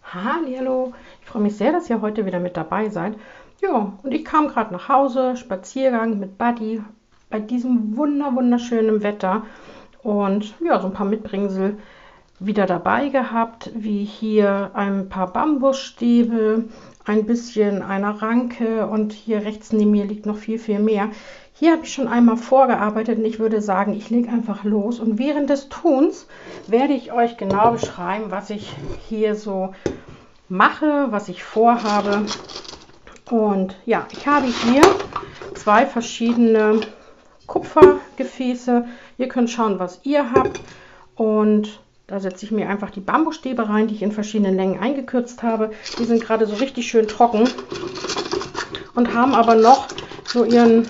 Hallo, ich freue mich sehr, dass ihr heute wieder mit dabei seid. Ja, und ich kam gerade nach Hause, Spaziergang mit Buddy bei diesem wunderschönen Wetter und ja, so ein paar Mitbringsel wieder dabei gehabt, wie hier ein paar Bambusstäbe, ein bisschen eine Ranke und hier rechts neben mir liegt noch viel mehr. Hier habe ich schon einmal vorgearbeitet und ich würde sagen, ich lege einfach los und während des Tuns werde ich euch genau beschreiben, was ich hier so mache, was ich vorhabe. Und ja, ich habe hier zwei verschiedene Kupfergefäße. Ihr könnt schauen, was ihr habt. Und da setze ich mir einfach die Bambusstäbe rein, die ich in verschiedenen Längen eingekürzt habe. Die sind gerade so richtig schön trocken und haben aber noch so ihre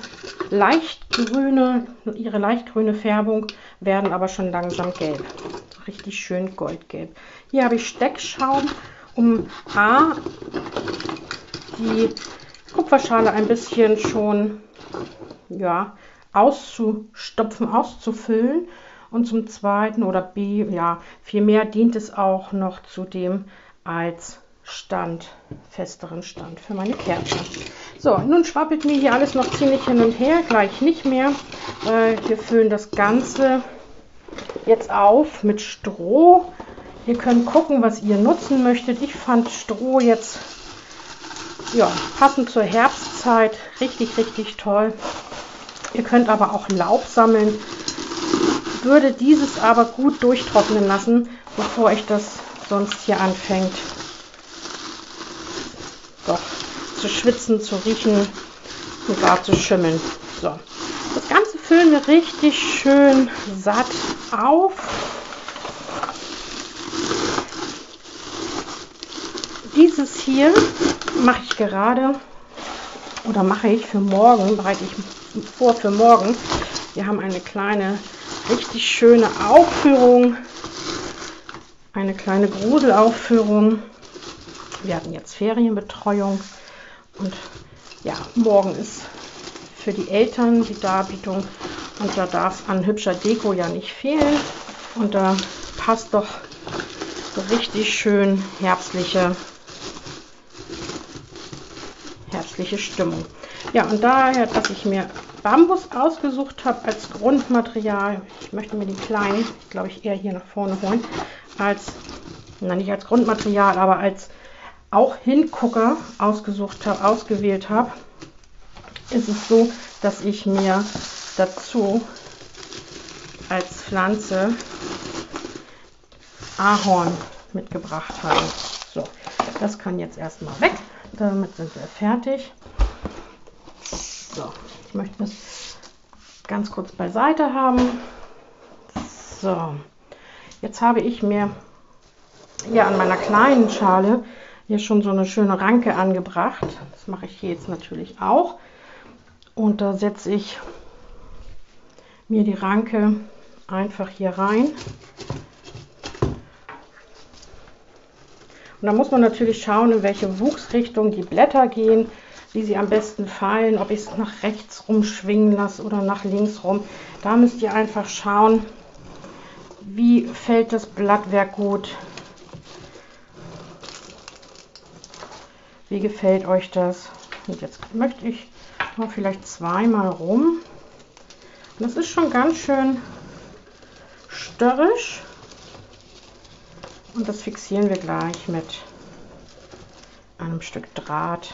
leichtgrüne Färbung, werden aber schon langsam gelb. Richtig schön goldgelb. Hier habe ich Steckschaum, um die Kupferschale ein bisschen schon ja, auszustopfen, auszufüllen. Und zum Zweiten oder B, ja, vielmehr dient es auch noch zudem als Stand, festeren Stand für meine Kerzen. So, nun schwappelt mir hier alles noch ziemlich hin und her, gleich nicht mehr, weil wir füllen das Ganze jetzt auf mit Stroh. Ihr könnt gucken, was ihr nutzen möchtet. Ich fand Stroh jetzt ja, passend zur Herbstzeit richtig toll. Ihr könnt aber auch Laub sammeln. Würde dieses aber gut durchtrocknen lassen, bevor ich das sonst hier anfängt doch zu schwitzen, zu riechen und gar zu schimmeln. So, das Ganze füllen wir richtig schön satt auf. Dieses hier mache ich gerade oder mache ich für morgen, bereite ich vor für morgen. Wir haben eine kleine, richtig schöne Aufführung, eine kleine Gruselaufführung. Wir hatten jetzt Ferienbetreuung und ja, morgen ist für die Eltern die Darbietung und da darf an hübscher Deko ja nicht fehlen und da passt doch so richtig schön herbstliche Stimmung. Ja, und daher, dass ich mir Bambus ausgesucht habe als Grundmaterial, ich möchte mir die kleinen, glaube ich, eher hier nach vorne holen, nicht als Grundmaterial, aber als auch Hingucker ausgewählt habe, ist es so, dass ich mir dazu als Pflanze Ahorn mitgebracht habe. So, das kann jetzt erstmal weg. Damit sind wir fertig. So, ich möchte das ganz kurz beiseite haben. So, jetzt habe ich mir hier an meiner kleinen Schale hier schon so eine schöne Ranke angebracht. Das mache ich hier jetzt natürlich auch. Und da setze ich mir die Ranke einfach hier rein. Und da muss man natürlich schauen, in welche Wuchsrichtung die Blätter gehen, wie sie am besten fallen, ob ich es nach rechts rum schwingen lasse oder nach links rum. Da müsst ihr einfach schauen, wie fällt das Blattwerk gut. Wie gefällt euch das? Und jetzt möchte ich mal vielleicht zweimal rum. Und das ist schon ganz schön störrisch. Und das fixieren wir gleich mit einem Stück Draht.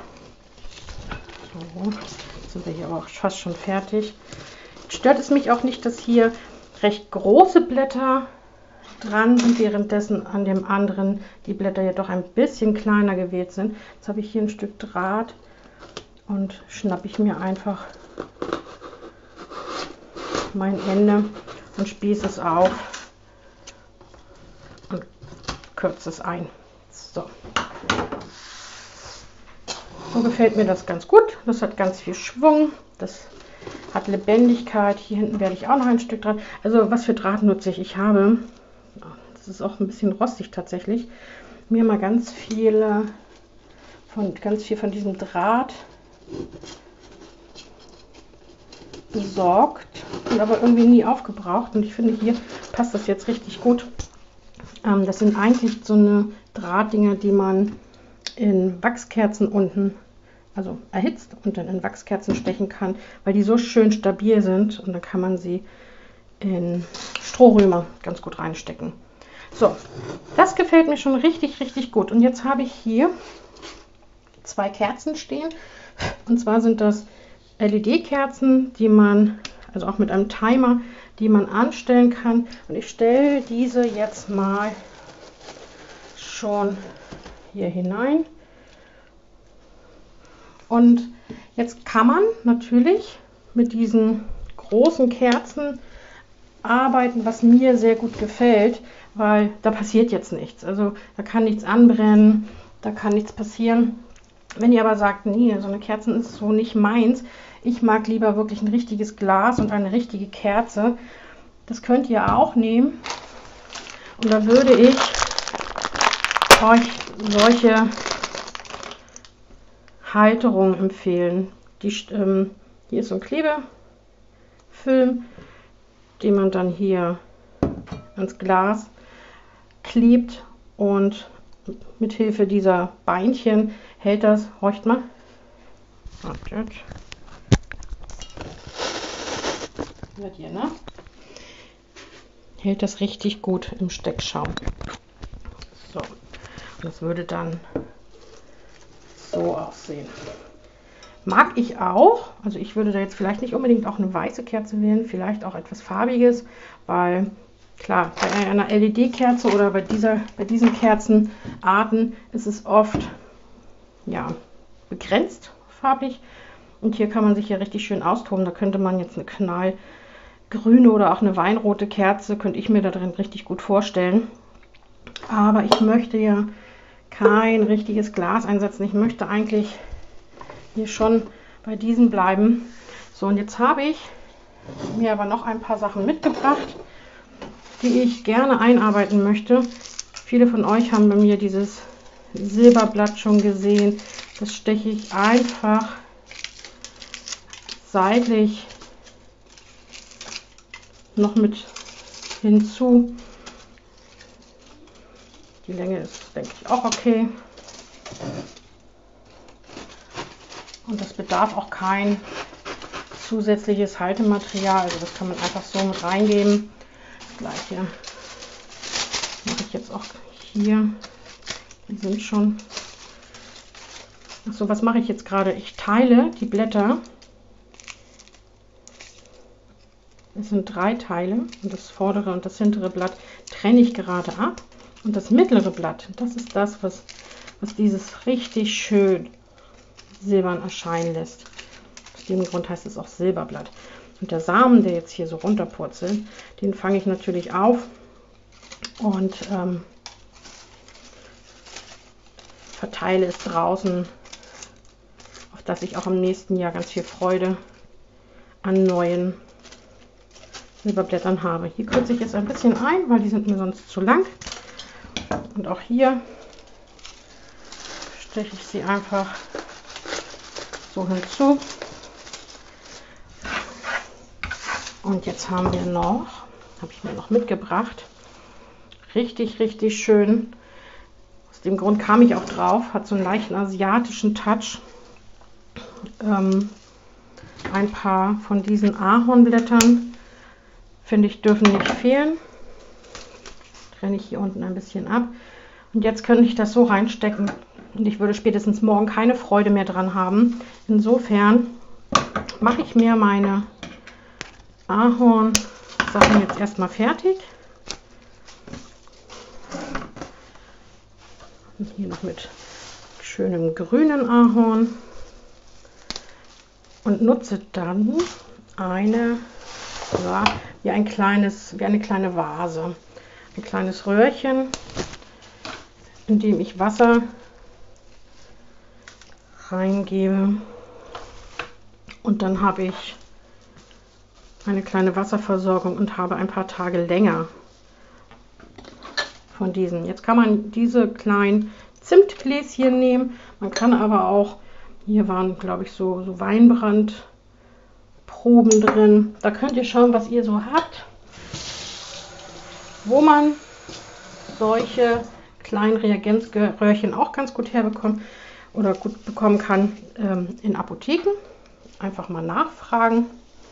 So, jetzt sind wir hier aber auch fast schon fertig. Jetzt stört es mich auch nicht, dass hier recht große Blätter dran sind, währenddessen an dem anderen die Blätter ja doch ein bisschen kleiner gewählt sind. Jetzt habe ich hier ein Stück Draht und schnappe ich mir einfach mein Ende und spieße es auf und kürze es ein. So gefällt mir das ganz gut. Das hat ganz viel Schwung, das hat Lebendigkeit. Hier hinten werde ich auch noch ein Stück Draht. Also was für Draht nutze ich? Ich habe, das ist auch ein bisschen rostig tatsächlich, mir mal ganz viel von diesem Draht besorgt und aber irgendwie nie aufgebraucht. Und ich finde, hier passt das jetzt richtig gut. Das sind eigentlich so eine Drahtdinger, die man in Wachskerzen unten, also erhitzt und dann in Wachskerzen stechen kann, weil die so schön stabil sind und dann kann man sie in Strohrömer ganz gut reinstecken. So, das gefällt mir schon richtig, richtig gut. Und jetzt habe ich hier 2 Kerzen stehen. Und zwar sind das LED-Kerzen, die man, also auch mit einem Timer, die man anstellen kann. Und ich stelle diese jetzt mal schon hier hinein. Und jetzt kann man natürlich mit diesen großen Kerzen arbeiten, was mir sehr gut gefällt, weil da passiert jetzt nichts. Also da kann nichts anbrennen, da kann nichts passieren. Wenn ihr aber sagt, nee, so eine Kerze ist so nicht meins, ich mag lieber wirklich ein richtiges Glas und eine richtige Kerze, das könnt ihr auch nehmen. Und da würde ich euch solche Halterungen empfehlen. Hier ist so ein Klebefilm, den man dann hier ans Glas klebt und mit Hilfe dieser Beinchen hält das, horcht mal, hört ihr, ne? Hält das richtig gut im Steckschaum. So, und das würde dann so aussehen. Mag ich auch, also ich würde da jetzt vielleicht nicht unbedingt auch eine weiße Kerze wählen, vielleicht auch etwas farbiges, weil klar, bei einer LED-Kerze oder bei diesen Kerzenarten ist es oft ja, begrenzt farblich und hier kann man sich ja richtig schön austoben. Da könnte man jetzt eine knallgrüne oder auch eine weinrote Kerze, könnte ich mir da drin richtig gut vorstellen. Aber ich möchte ja kein richtiges Glas einsetzen. Ich möchte eigentlich hier schon bei diesen bleiben. So, und jetzt habe ich mir aber noch ein paar Sachen mitgebracht, die ich gerne einarbeiten möchte. Viele von euch haben bei mir dieses Silberblatt schon gesehen. Das steche ich einfach seitlich noch mit hinzu. Die Länge ist, denke ich, auch okay. Und das bedarf auch kein zusätzliches Haltematerial. Also das kann man einfach so mit reingeben. Das gleiche mache ich jetzt auch hier. Die sind schon. Achso, was mache ich jetzt gerade? Ich teile die Blätter. Es sind 3 Teile und das vordere und das hintere Blatt trenne ich gerade ab. Und das mittlere Blatt, das ist das, was dieses richtig schön silbern erscheinen lässt. Aus dem Grund heißt es auch Silberblatt. Und der Samen, der jetzt hier so runterpurzelt, den fange ich natürlich auf und verteile es draußen, auf dass ich auch im nächsten Jahr ganz viel Freude an neuen Silberblättern habe. Hier kürze ich jetzt ein bisschen ein, weil die sind mir sonst zu lang. Und auch hier steche ich sie einfach so hinzu. Und jetzt haben wir noch, habe ich mir noch mitgebracht, richtig, richtig schön. Aus dem Grund kam ich auch drauf, hat so einen leichten asiatischen Touch. Ein paar von diesen Ahornblättern, finde ich, dürfen nicht fehlen. Trenne ich hier unten ein bisschen ab. Und jetzt könnte ich das so reinstecken und ich würde spätestens morgen keine Freude mehr dran haben. Insofern mache ich mir meine Ahorn-Sachen jetzt erstmal fertig. Und hier noch mit schönem grünen Ahorn. Und nutze dann eine, ja, wie eine kleine Vase. Ein kleines Röhrchen, in dem ich Wasser reingebe. Und dann habe ich eine kleine Wasserversorgung und habe ein paar Tage länger von diesen. Jetzt kann man diese kleinen Zimtgläschen nehmen. Man kann aber auch, hier waren, glaube ich, so Weinbrandproben drin. Da könnt ihr schauen, was ihr so habt, wo man solche kleinen Reagenzröhrchen auch ganz gut herbekommen oder gut bekommen kann in Apotheken. Einfach mal nachfragen.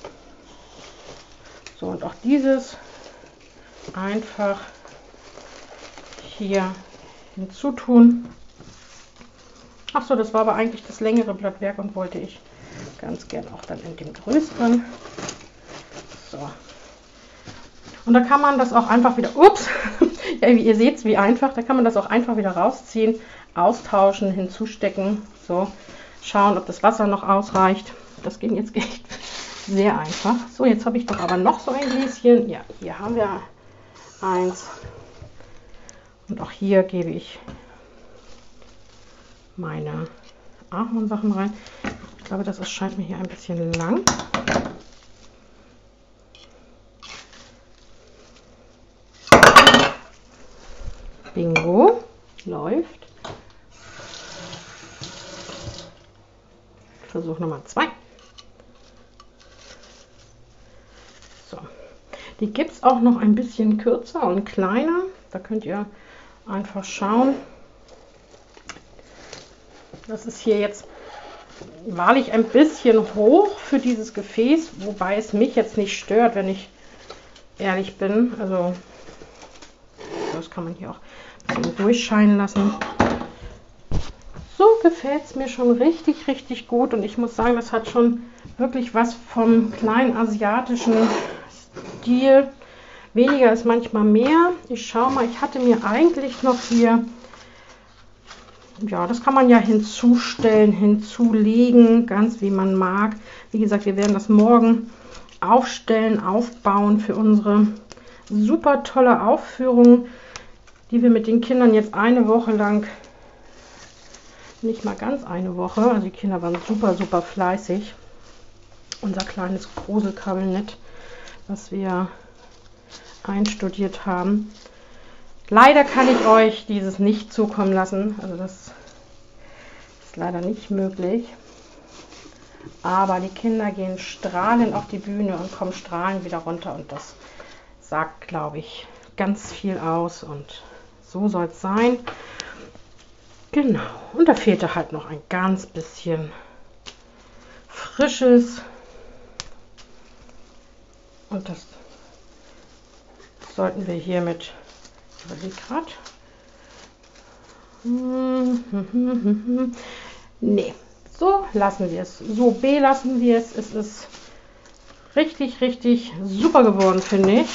So, und auch dieses einfach hier hinzutun. Ach so, das war aber eigentlich das längere Blattwerk und wollte ich ganz gern auch dann in dem größeren. So. Und da kann man das auch einfach wieder, ups, ja, wie ihr seht, wie einfach, da kann man das auch einfach wieder rausziehen, austauschen, hinzustecken, so, schauen, ob das Wasser noch ausreicht. Das ging jetzt echt sehr einfach. So, jetzt habe ich doch aber noch so ein Gläschen. Ja, hier haben wir eins. Und auch hier gebe ich meine Ahornsachen rein. Ich glaube, das scheint mir hier ein bisschen lang. Bingo, läuft. Versuch Nummer 2. So, die gibt es auch noch ein bisschen kürzer und kleiner. Da könnt ihr einfach schauen. Das ist hier jetzt wahrlich ein bisschen hoch für dieses Gefäß, wobei es mich jetzt nicht stört, wenn ich ehrlich bin. Also das kann man hier auch ein bisschen durchscheinen lassen. So gefällt es mir schon richtig, richtig gut. Und ich muss sagen, das hat schon wirklich was vom kleinen asiatischen Stil. Weniger ist manchmal mehr. Ich schaue mal, ich hatte mir eigentlich noch hier, ja, das kann man ja hinzustellen, hinzulegen, ganz wie man mag. Wie gesagt, wir werden das morgen aufstellen, aufbauen für unsere super tolle Aufführung, die wir mit den Kindern jetzt eine Woche lang, nicht mal ganz eine Woche, also die Kinder waren super, super fleißig. Unser kleines Gruselkabinett, was wir einstudiert haben. Leider kann ich euch dieses nicht zukommen lassen, also das ist leider nicht möglich. Aber die Kinder gehen strahlend auf die Bühne und kommen strahlend wieder runter und das sagt, glaube ich, ganz viel aus und so soll es sein. Genau, und da fehlte halt noch ein ganz bisschen Frisches und das sollten wir hiermit, ich überlege gerade, nee, so lassen wir es, so belassen wir es. Es ist richtig, richtig super geworden, finde ich.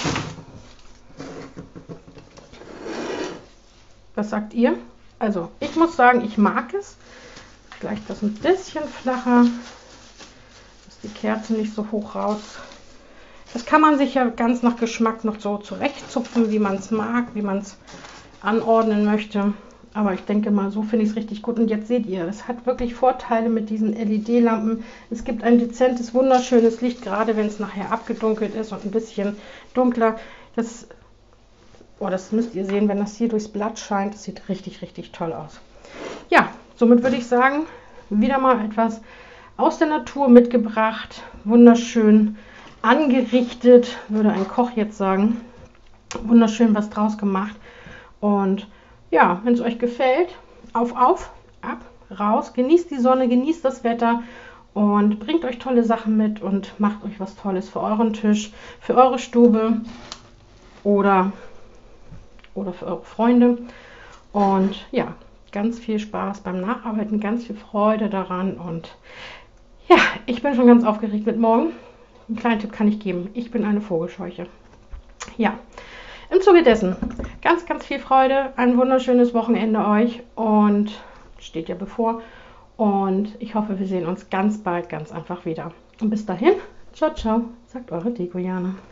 Was sagt ihr? Also, ich muss sagen, ich mag es. Vielleicht das ein bisschen flacher, dass die Kerze nicht so hoch raus. Das kann man sich ja ganz nach Geschmack noch so zurechtzupfen, wie man es mag, wie man es anordnen möchte. Aber ich denke mal, so finde ich es richtig gut. Und jetzt seht ihr, es hat wirklich Vorteile mit diesen LED-Lampen. Es gibt ein dezentes, wunderschönes Licht, gerade wenn es nachher abgedunkelt ist und ein bisschen dunkler. Das müsst ihr sehen, wenn das hier durchs Blatt scheint. Das sieht richtig, richtig toll aus. Ja, somit würde ich sagen, wieder mal etwas aus der Natur mitgebracht. Wunderschön angerichtet, würde ein Koch jetzt sagen. Wunderschön was draus gemacht. Und ja, wenn es euch gefällt, auf, ab, raus. Genießt die Sonne, genießt das Wetter und bringt euch tolle Sachen mit und macht euch was Tolles für euren Tisch, für eure Stube oder für eure Freunde. Und ja, ganz viel Spaß beim Nacharbeiten, ganz viel Freude daran. Und ja, ich bin schon ganz aufgeregt mit morgen. Einen kleinen Tipp kann ich geben. Ich bin eine Vogelscheuche. Ja, im Zuge dessen ganz, ganz viel Freude. Ein wunderschönes Wochenende euch. Und steht ja bevor. Und ich hoffe, wir sehen uns ganz bald, ganz einfach wieder. Und bis dahin, ciao, ciao, sagt eure Deko Jana.